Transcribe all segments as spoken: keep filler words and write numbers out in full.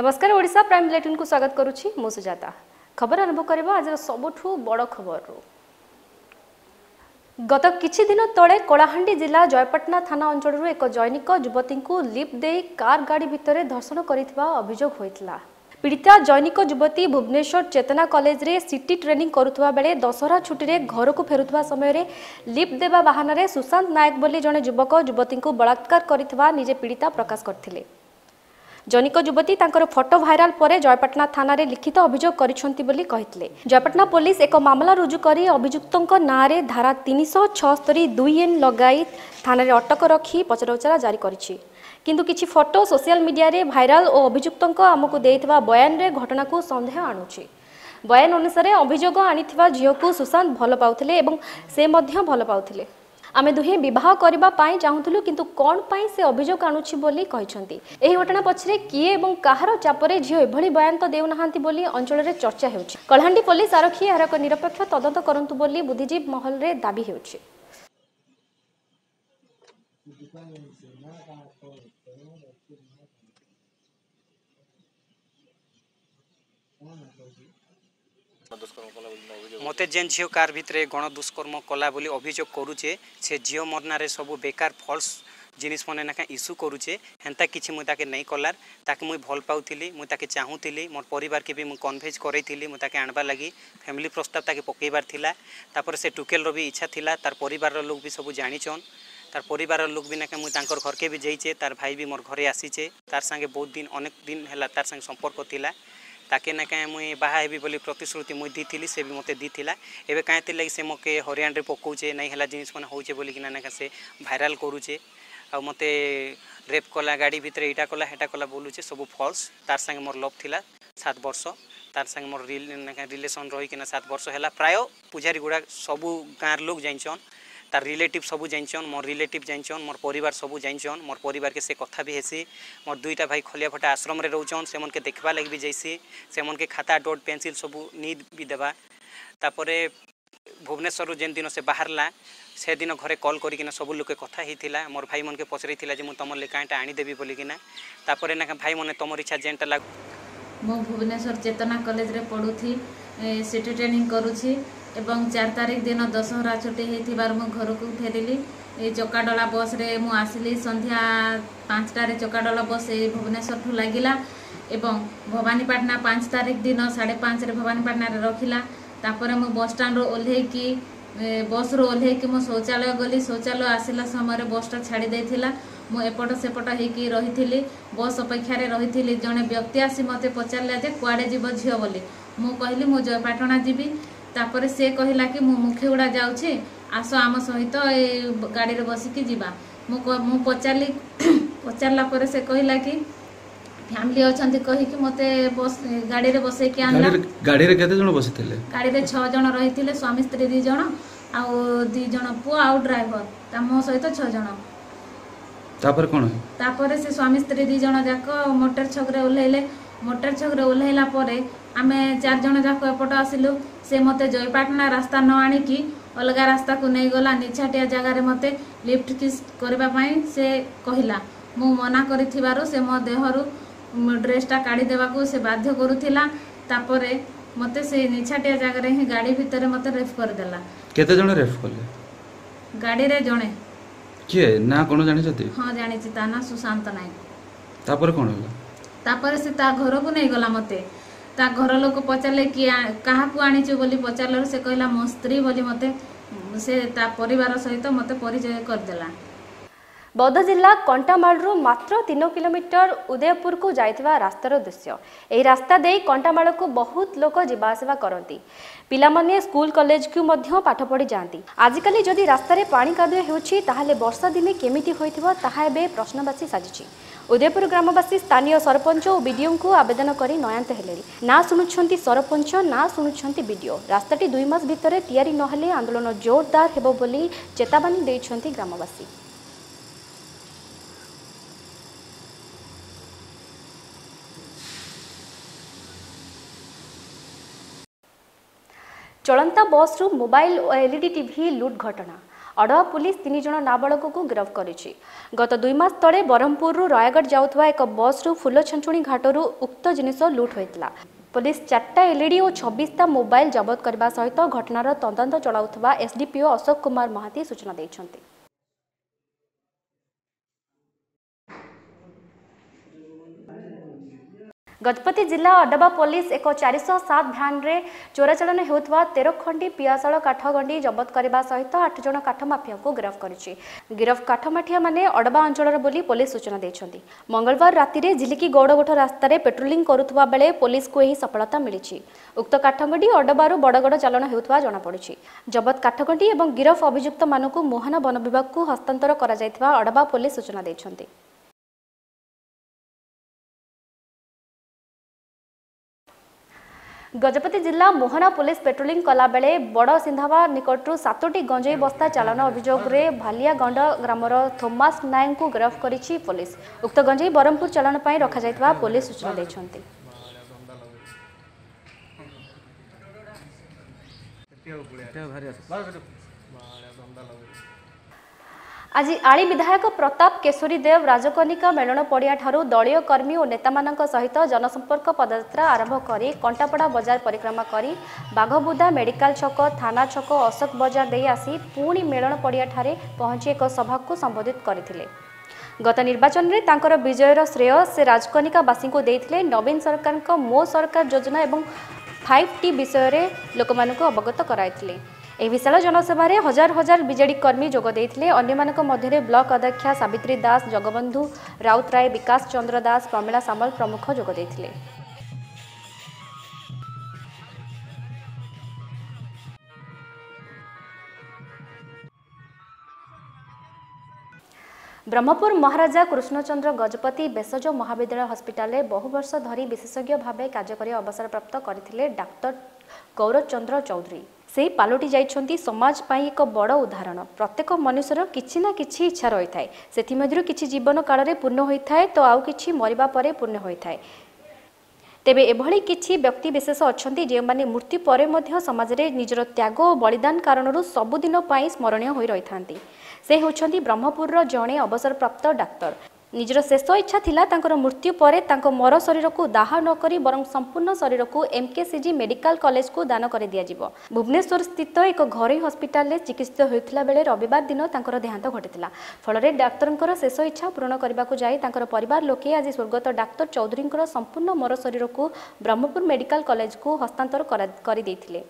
नमस्कार Odisha prime bulletin को स्वागत करुछि मो सुजाता। खबर आरंभ करबा आज सबुठु बड़ खबर। गत किछि दिन तले कलाहांडी जिला जयपटना थाना अंचल एक जैनिक युवती को लिफ्ट दे कार गाड़ी भितर धर्षण करितबा अभियोग होइतला। पीड़िता जैनिक युवती भुवनेश्वर चेतना कॉलेज रे सिटी ट्रेनिंग करुवा बेले दशहरा छुट्टी रे घर को फेरुवा समय लिफ्ट देवा बाहन रे सुशांत नायक बोली जने युवक युवती को बलात्कार करितबा निजे पीड़िता प्रकाश करथिले। जैनिक युवती तांकर फोटो भाइराल पर जयपटना थाना रे लिखित अभियोग करिसेंती बोली कहितले। जयपटना पुलिस एक मामला रुजु करी अभियुक्तों नाँ रे धारा तीन सौ छस्तरी दुई एन लगाई थाना रे अटक रखी पचराउचरा जारी करिछि। किंतु किछि फोटो सोशल मीडिया रे भाइराल और अभियुक्तों आमको देइथिबा बयान रे घटना को संदेह आणुछि। बयान अनुसार अभियोग आनिथिबा झियो को सुशांत भल पाउथिले एवं से मध्य भल पाउथिले। आमे दुहे विवाह करबा पाई चाहुथुलु किंतु कोन पाई से अभियोग आणुछि बोली कहिसंती। एही घटना पछरे किए एवं काहार चापरे झियो एभली बयान तो देउ नहांती बोली अंचल रे चर्चा हेउछि। कलाहांडी पुलिस आरक्षी एहार एक निरपेक्ष तदंत करंतु बोली बुद्धिजीवी महल रे दाबी हेउछि। मते जेन झील कार भितर गण दुष्कर्म कला बोली अभियोग करुचे से झील मरनारे सब बेकार फल्स जिनिस मने ना इश्यू करुचे हेन्ता किछि मुई ताके नहीं कलार ताके मुई भल पाउथिली मुई ताके चाहूथिली मोर परिवार के भी मुई कन्विन्स करैथिली मुई ताके आनबा लागि फैमिली प्रस्ताव ताके पकेबार थिला। तापर से टुकेल रो भी इच्छा थिला तार परिवार रो लोग भी सब जानिछन तार परिवार लोग भी ना मुई तांकर घर के भी जाइचे तार भाई भी मोर घरे आसीचे तार संगे बहुत दिन अनेक दिन हैला तार संगे संपर्क थिला ताके ना कहीं मुई बाहा हेबी बोली प्रतिश्रुति मुई दी से भी मते दी एबे कहीं लगी से मके हरियाणा रे पकाउचे नहीं है जिनिस मन होचे बोली कि ना से भाइराल करूचे आ मते रेप कला गाड़ी भितर इटा कला हेटा कला बोलूचे सब फल्स तार संगे मोर लव थिला सात वर्ष तार संगे मोर रिलेशन रही कि सात वर्ष है प्राय पूजारी गुड़ा सबू गाँव लोग जाइछन तार रिलेटिव सबू जाइछन मोर रिलेटिव जाइछन मोर परिवार सबू जाइछन मोर परिवार के से कथा भी हेसी मोर दुईटा भाई खलिया फटा आश्रम रे रहउछन से मन के देखबा लागि भी जैसी से मन के खाता डॉट पेंसिल सबू नीड भी देबा। तापरे भुवनेश्वर जेन दिन से बाहरला से दिन घरे कॉल करिकिना सबू लोग के कथा हिथिला मोर भाई मन के पचरी थिला जे मु तमर ले कांटा आनी देबी बोली किना तापरे ना भाई मने तमर इच्छा जेनटा लाग मो भुवनेश्वर चेतना कॉलेज रे पढुथी सिटी ट्रेनिंग करूछी एवं चार तारीख दिन दशहरा छुट्टी होइथिबार मु घर को फेरिली ए चकाडला बस रे मु आसिली संध्या पाँचटा रे चकाडला बस ए भुवनेश्वर ठु लागिला एवं भवानीपाटना पाँच तारीख दिन साढ़े पाँच रे भवानीपाटना रे रखिला। तापर मु बस स्टैंड रो ओल्हे की बस रो ओल्हे की मु शौचालय गली शौचालय आसिला समय बसटा छाड़ी देथिला मु एपट सेपट हेकी रहिथिली बस अपेक्षा रे रहिथिली जने व्यक्ति आसी मते पचारला जे कुआडे जीव झियो बोली मु कहली मु जयपाटना जीवी तापर से कहला कि मु मुखेउडा जाउछि आसो आम सहित ए गाड़ी रे बसिकी जीवा मु मु पचारली पचारला पर से कहला कि फैमिली अछंती कहि कि मते बस गाड़ी रे बसै के आनला गाड़ी रे केते जण बसिथिले गाड़ी रे छह जण रहिथिले स्वामी स्त्री दी जण आ दी जण पु आ ड्राइवर ता मो सहित छह जण तापर कोन तापर से स्वामी स्त्री दी जण जाक मोटर छक रे ओल्हेले मोटर छक रे ओल्हेला परे आमे चार जण जाक एपट आसिलु से मते जयपाटना रास्ता न आनी कि अलगा रास्ता को नहीं गला निछाटिया जगह रे मते लिफ्ट किस करबा पई से कहिला मु मना करिथिबारु से मो देहरु ड्रेसटा काढी देबा को से बाध्य करूथिला तापरे मते से निछाटिया जगह रे ही गाड़ी भीतर मते रेफ कर देला। केते जण रेफ करले गाड़ी रे जणे के ना कोन जानि छथि हां जानि छि ता ना सुशांत नायक। तापर कोन होला तापर से ता घर को नहीं गला मते ता घर लोक पचारले कि कहा को आनी छु बोली पचारले से कहला मो स्त्री बोली मते से ता परिवार सहित मते परिचय कर देला। बौद्ध जिला कंटामालू मात्र तीन किलोमीटर उदयपुर को जाइथिबा रास्तार दृश्य। एही रास्ता दे कंटामाल को बहुत लोक जीवाआसवा करती पिलामाने स्कूल कॉलेज को मध्य पाठ पढ़ी जाती। आजिकली जदि रास्ता रे पानी कादुए होछि ताहाले वर्षा दिने केमिति होइथिबो ताहा एबे प्रश्नवाची साजिछि। उदयपुर ग्रामवासी स्थानीय सरपंच और बीडीओ को आवेदन करी नयांत हेले ना शुणुछंती सरपंच ना शुणुछंती बीडीओ रास्ताटी दुई मास भितर तैयारी नहेले आंदोलन जोरदार हेबो बोली चेतावनी दैछंती ग्रामवासी। चलंता बस रु मोबाइल और एलईडी टीवी लुट घटना अड़वा पुलिस तीन जन नाबालक को गिरफ्त करिछि। गत दुई मास तले ब्रह्मपुर रायगढ़ जाउथवा एक बस रु फुल छंचुणी घाटरू उक्त जिनिस लुट होइतला। पुलिस चारटा एलईडी और छब्बीसटा मोबाइल जबत करने सहित घटनार तदंत चलाउथवा एसडीपीओ अशोक कुमार महाती सूचना दैछन्ति। गजपति जिला अडवा पुलिस एक चार सौ सात भ्यान रे चोराचालन हेउथवा तेरह खंडी पियासाल काठ गंडी जबत करने सहित आठ जन काठ माफिया को गिरफ्त करिछि। गिरफ्त काठ माफिया माने अडवा अंचलर बोली पुलिस सूचना दैछन्ति। मंगलवार राति रे झिलिकी गौड़गोठ रास्ता रे पेट्रोलिंग करुथवा बेले पुलिस को यही सफलता मिलिछि। उक्त काठगंडी अडबारु बड़गड़ चालन हेउथवा जणा पड़िछि। जबत काठगंडी एवं गिरफ अभियुक्त मानकु मोहना वन विभाग को हस्तांतर करा जायथवा अडबा पुलिस सूचना दैछन्ति। गजपति जिला मोहना पुलिस पेट्रोलिंग कला बेले बड़ सिंधावा निकटू सातोटी गंजेई बस्ता चालन अभियोग रे भालियागंड ग्रामर थोमास नायक को गिरफ्त करिछि पुलिस। उक्त गंजेई ब्रह्मपुर चालन पई रखा जायतबा पुलिस सूचना दैछन्ति। आज आली विधायक प्रताप केशरी देव राजकनिका मेलन पड़िया ठारू दलीय कर्मी और नेता मानक सहित जनसंपर्क पदयात्रा आरंभ करी कंटापड़ा बाजार परिक्रमा करी बाघबुदा मेडिकल छक थाना छक अशोक बाजार दे आसी पुणी मेलन पड़िया ठारे पहुंची एक सभा को संबोधित करथिले। गत निर्वाचन में तांकर विजयर श्रेय से राजकनिकावासी को देथिले। नवीन सरकार को मो सरकार योजना एवं फाइव टी विषय रे लोकमानक अवगत कराइथिले। एह विशाल जनसभा रे हजार हजार बीजेडी कर्मी जोग देथिले। अन्य मानक मध्य ब्लॉक अध्यक्षा सावित्री दास, जगबंधु राउतराय, विकास चंद्र दास, प्रमिला सामल प्रमुख जोग देथिले। ब्रह्मपुर महाराजा कृष्णचंद्र गजपति भेषज महाविद्यालय हस्पिटाल में बहु वर्ष धरी विशेषज्ञ भाव कार्य कर अवसर प्राप्त करथिले डाक्टर गौरव चंद्र चौधरी। से पालटि जाइछन्ति समाज पाई एक बड़ उदाहरण। प्रत्येक मनुष्यर किछि ना किछि इच्छा रही थाए, सेथि मध्यरु किछि जीवन काल रे पूर्ण होइथाए तो आउ किछि मरिबा परे पूर्ण होइथाए। तेबे एभली किछि व्यक्ति विशेष अछन्ति जे माने मृत्यु परे मध्य समाज रे निजर त्याग और बलिदान कारणरू सबुदिन पाई स्मरणीय होई रहिथांती। से होछन्ति ब्रह्मपुर जणे अवसर प्राप्त डाक्टर। निजर शेष इच्छा थिला तांकर मृत्यु परे तांको मर शरीर को दाह न करी बरं संपूर्ण शरीर को एमकेसीजी मेडिकल कॉलेज को दान कर दिया जिवो। भुवनेश्वर स्थित एक घरोई हस्पिटाल में चिकित्सित होइथिला बेले रविवार दिन तांकर देहांत घटिथिला। फलरे डाक्तरंकर शेष इच्छा पूर्ण करबा को जाई तांकर परिवार लोके आज स्वर्गत डाक्टर चौधरींकर संपूर्ण मर शरीर को ब्रह्मपुर मेडिकल कॉलेज को हस्तांतर कर दैथिले।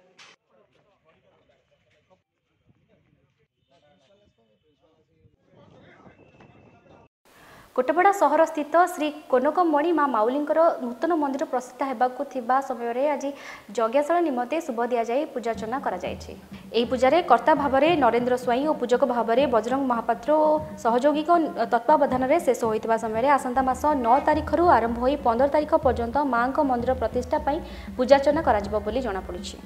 कोटपड़ा सहर स्थित श्री कोनकमणि माँ माउलींकर नूतन मंदिर प्रतिष्ठा हेबाकु थिबा समय रे आज यज्ञशाला निमते शुभ दिया जाई पूजार्चना करा जायछि। एही पूजारे कर्ता भावरे नरेंद्र स्वाई और पूजक भावरे बजरंग महापात्र और सहयोगी तत्वावधान रे शेष होइतबा समय रे आसंता मास नौ तारिख रु आरंभ होई पंद्रह तारिख पर्यंत माँ को मंदिर प्रतिष्ठा पई पूजार्चना करा जिवो बोली जणा पड़िछि।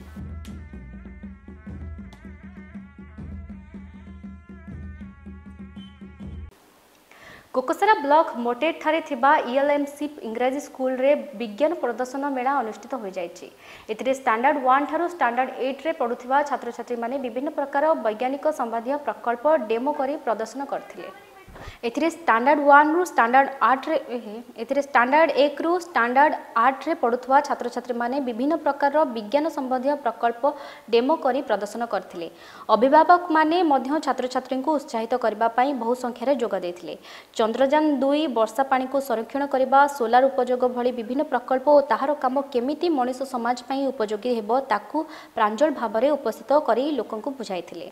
कोकसरा ब्लॉक मोटेड ठारे थिबा ईएलएमसी इंग्राजी स्कूल रे विज्ञान प्रदर्शन मेला अनुष्ठित हो जाइछि। एथिरे स्टैंडर्ड वन ठारू स्टैंडर्ड एट रे पढ़ुथिबा छात्र छात्री माने विभिन्न प्रकार वैज्ञानिक संबंधी प्रकल्प डेमो करी प्रदर्शन करथिले। एथिरे स्टैंडर्ड वन रु स्टैंडर्ड आठ रे एथिरे स्टैंडर्ड एक रु स्टैंडर्ड आठ रे पढ़ुथुवा छात्र छात्री माने विभिन्न प्रकार विज्ञान संबंधी प्रकल्प डेमो करी प्रदर्शन करथिले। अभिभावक माने मध्य छात्र छात्री को उत्साहित करबा पई बहु संख्यारे जोग देथिले। चंद्रयान दुई वर्षा पानी को संरक्षण करबा, सोलार उपयोग भली विभिन्न प्रकल्प और ताहार काम केमिति मनुष्य समाज पई उपयोगी हेबो ताकू प्रांजल भाबरे उपस्थित करी लोकंकु बुझाइथिले।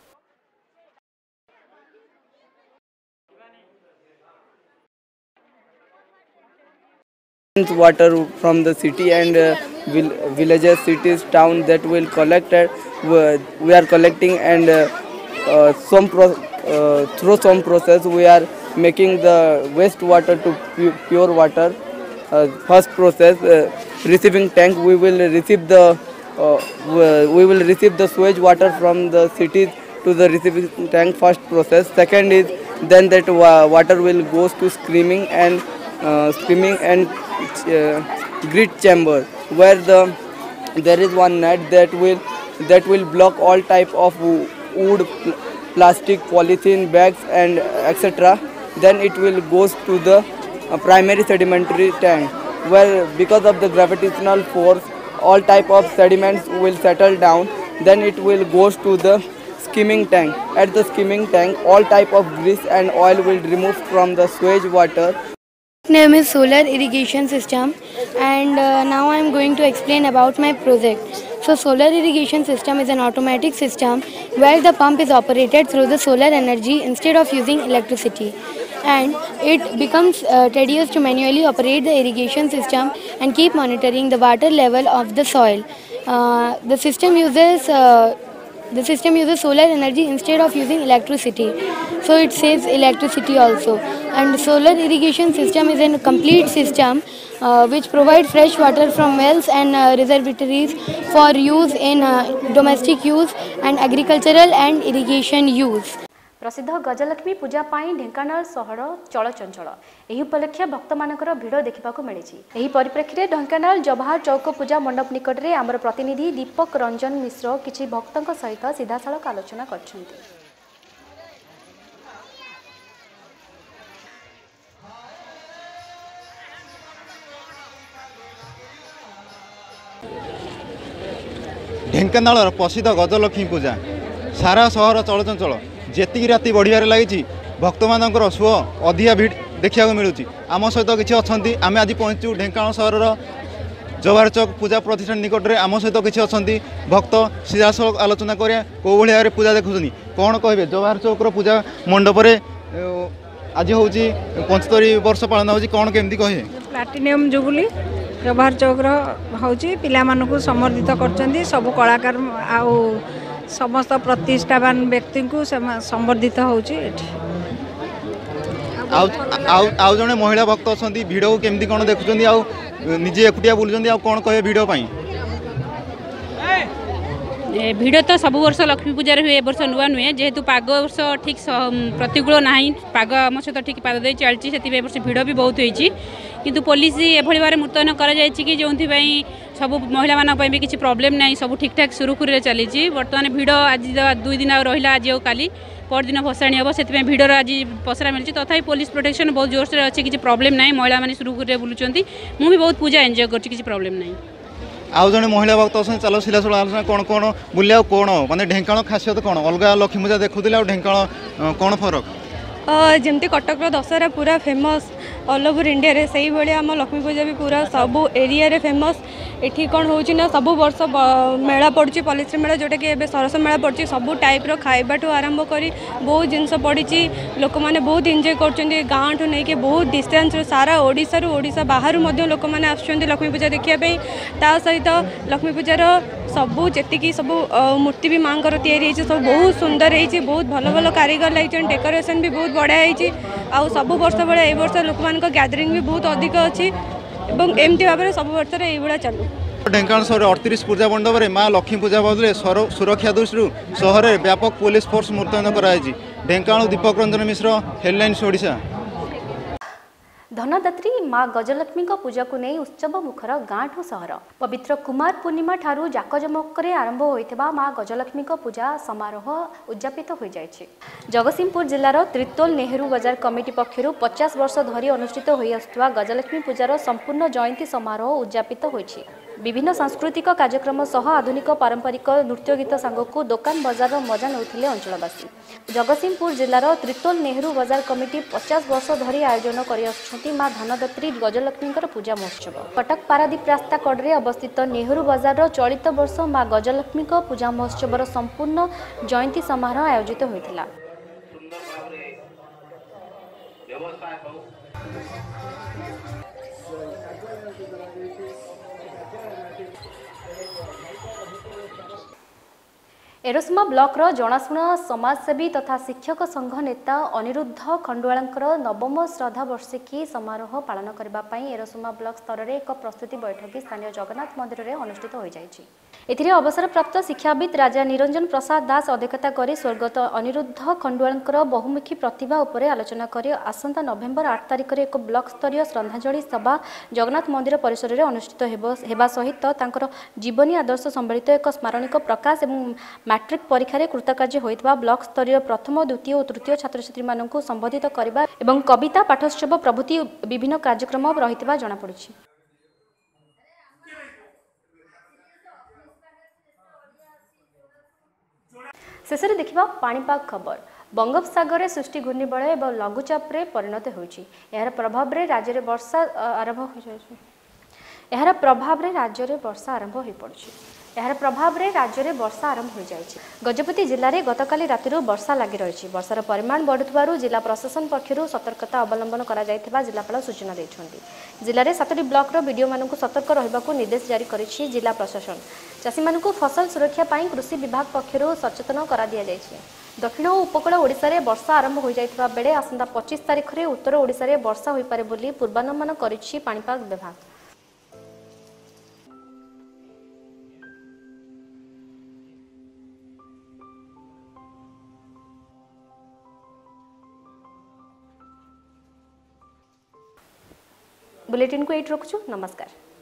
Water from the city and uh, vill villages, cities, town that will collect it. We are collecting and uh, uh, some pro uh, through some process we are making the waste water to pu pure water. Uh, first process, uh, receiving tank, we will receive the uh, we will receive the sewage water from the cities to the receiving tank. First process. Second is then that wa water will goes to screaming and uh, screaming and uh, grit chamber, where the there is one net that will that will block all type of wood plastic, polythene bags and et cetera. Then it will goes to the uh, primary sedimentary tank, where because of the gravitational force, all type of sediments will settle down. Then it will goes to the skimming tank. At the skimming tank, all type of grease and oil will remove from the sewage water. Name is solar irrigation system, and uh, now I am going to explain about my project. So solar irrigation system is an automatic system where the pump is operated through the solar energy instead of using electricity, and it becomes uh, tedious to manually operate the irrigation system and keep monitoring the water level of the soil. Uh, the system uses uh, the system uses solar energy instead of using electricity, so it saves electricity also. And solar irrigation system is a complete system uh, which provides fresh water from wells and uh, reservoirs for use in uh, domestic use and agricultural and irrigation use. प्रसिद्ध गजलक्ष्मी पूजा पाई ढेंकानाल सहर चलचंचल एही उपलक्ष्य भक्त मानकर भिड़ देखा मिली। एही परिप्रेक्षी में ढेंकानाल जवाहर चौक पूजा मंडप निकट में आमर प्रतिनिधि दीपक रंजन मिश्र किछि भक्तों सहित सीधासलख आलोचना करछन्ति। ढेंकानाल प्रसिद्ध गजलक्ष्मी पूजा सारा सहर चलचंचल जेतिकी राति बढ़िया लगी भक्त मानकर स्व अधिया भिड़ देखा मिलूँ। आम सहित किसी अच्छा आम आज पहुँचू ढेंकानाल सहर जवाहर चौक पूजा प्रतिष्ठान निकट में आम सहित किसी अच्छा भक्त सीधासल आलोचना करें कौ भाव पूजा देखुं कौन कहे जवाहर चौक पूजा मंडप आज हूँ पंचस्तरी वर्ष पालन हो कौन केमती कहे प्लाटिनियम जुबली जवाहर चौक हूँ पिला समर्थित कर सब कलाकार आउ समस्त प्रतिष्ठावान व्यक्ति को संबर्धित होउची। आउ जने महिला भक्त अच्छा भिड़ को केमती कौन देखुं आउ निजे एकुटिया बुलूँ आउ कौन कहे भिड़ भिड़ तो सब वर्ष लक्ष्मी पूजार हुए वर्ष नुआ नुहे जेहेतु पाग वर्ष ठीक प्रतिकूल ना पाग आम सहित ठीक पाद दे चलती से वर्ष भिड़ भी बहुत होती किंतु पुलिस एभली भाव मुतयन कर जो सब महिला मानी भी किसी प्रोब्लेम ना सब ठीक ठाक सुरुखुरी चली बर्तमान भिड़ आज दुई दिन रहा आज और काली परदिन भसाणी हम से भिड़र आज पसरा मिली तथा पुलिस प्रोटेक्शन बहुत जोर से अच्छी किसी प्रोब्लेम ना महिला मैंने सुरुखुरी बुलूँ मुझे बहुत पूजा एंजॉय कर किसी प्रोब्लेम ना। आउ जने महिला भक्त अच्छा चलो सिलासल आलोचना कौन कौन बुले कौन माने ढेंकानाल खासियत कौन अलग लक्ष्मी पूजा देखुले ढेंकानाल कौन फरक जमती कटक दशहरा पूरा फेमस ऑल ओवर इंडिया रे सही भाई आम लक्ष्मी पूजा भी पूरा सब एरिया रे फेमस एठी कौन होची ना सब वर्ष मेला पड़ी पॉलिसी मेला जोटा कि सरस मेला पड़ी सब टाइप रो खाइबा ठू आरंभ करी बहुत जिनस पड़ी लोक मैंने बहुत एंजॉय कर गाँव ठू नहीं बहुत डिस्टेंस सारा ओडिशा रु ओडिशा बाहर लोक मैंने आसुँच लक्ष्मी पूजा देखापी ता सहित लक्ष्मी पूजार सबू जी सब मूर्ति भी माँ तैयारी सब बहुत सुंदर है बहुत भल भल कारीगर लगे डेकोरेशन भी बहुत बढ़िया है आउ सब वर्ष भाया ए वर्ष लोक मान गैदरिंग भी बहुत अधिक अच्छी एमती भाव में सब वर्ष ये चलू। ढेंकानाल सहर अड़तीस पूजा मंडप में माँ लक्ष्मी पूजा बदले सुरक्षा दृष्टि सहर में व्यापक पुलिस फोर्स मुतयन कराई। ढेंकानाल दीपक रंजन मिश्र हेडलाइन्स ओडिशा। धनदात्री माँ गजलक्ष्मी पूजा को नहीं उत्सव मुखर गाँ ठू सहर पवित्र कुमार पूर्णिमा ठारू जाकजमक आरंभ होइथिबा माँ गजलक्ष्मी पूजा समारोह उद्यापित हो जाइछि। जगतसिंहपुर जिलार त्रितोल नेहरू बाजार कमिटी पक्षरु पचास वर्ष धरी अनुष्ठित होई आसुवा गजलक्ष्मी पूजार संपूर्ण जयंती समारोह उद्यापित होइछि। विभिन्न सांस्कृतिक कार्यक्रम सह आधुनिक पारंपरिक नृत्य गीत सांगकु दुकान बजार मजा नौथिले अंचलवासी। जगतसिंहपुर जिलार त्रितोल नेहरू बाजार कमिटी पचास वर्ष धरी आयोजन करि आछुछंती माँ धनदात्री गजलक्ष्मी पूजा महोत्सव। कटक पारादीप रास्ता कड़े अवस्थित नेहरू बाजार चलित वर्ष माँ गजलक्ष्मी पूजा महोत्सव संपूर्ण जयंती समारोह आयोजित होइथिला। एरोसमा ब्लॉक रो जनाशुना समाजसेवी तथा शिक्षक संघ नेता अनिरुद्ध खंडुआलंकर नवम श्रद्धा वार्षिकी समारोह पालन करने एरोसमा ब्लॉक स्तर में एक प्रस्तुति बैठक स्थानीय जगन्नाथ मंदिर में अनुष्ठित हो जाइछि। एथिरे अवसरप्राप्त शिक्षाविद राजा निरंजन प्रसाद दास अध्यक्षता करी स्वर्गत अनिरुद्ध खंडुआलकर बहुमुखी प्रतिभा उपरे आलोचना करी आसंता नवेम्बर आठ तारिख रे एक ब्लॉक स्तरीय श्रद्धांजलि सभा जगन्नाथ मंदिर परिसर में अनुष्ठित हेबा सहित तांकर जीवनी आदर्श संबलित एक स्मारणिक प्रकाश एवं मैट्रिक परीक्षा रे कृतकार्य होइतबा ब्लॉक स्तरीय प्रथम द्वितीय और तृतीय छात्र छात्री मानकु संबोधित करबा एवं कविता पाठोत्सव प्रभृति विभिन्न कार्यक्रम रहितबा जଣା पड़िछि। शेष में देखा पाणीपाग खबर बंगोपसागर में सृष्टि घूर्णिबलय एवं लघुचाप परिणत होइछि। यार प्रभाव में राज्य में वर्षा आरंभ हो यार प्रभाव में राज्य में वर्षा आरंभ हो पड़ी यार प्रभाव में राज्य में वर्षा आरंभ हो जाइछि। गजपति जिले में गतकाली राति वर्षा लगी रही वर्षार परिमाण बढ़ुथिबारु जिला प्रशासन पक्षरु सतर्कता अवलंबन करा जायथिबा जिलापाल सूचना दैछन्ति। जिले में सातटी ब्लॉकर वीडियो मानकु सतर्क रहिबाकु निर्देश जारी करिछि जिला प्रशासन। चाषी मानकु फसल सुरक्षा पाई कृषि विभाग पक्षरु सचेतन करा दिया जायछि। दक्षिण और उपकूल ओडिशा रे वर्षा आरंभ हो जायथिबा बेले आसंता पच्चीस तारिख रे उत्तर ओडिशा रे वर्षा होई पारे बोली पूर्वानुमान करिछि पाणीपाग विभाग। बुलेटिन को एट रखुछु। नमस्कार।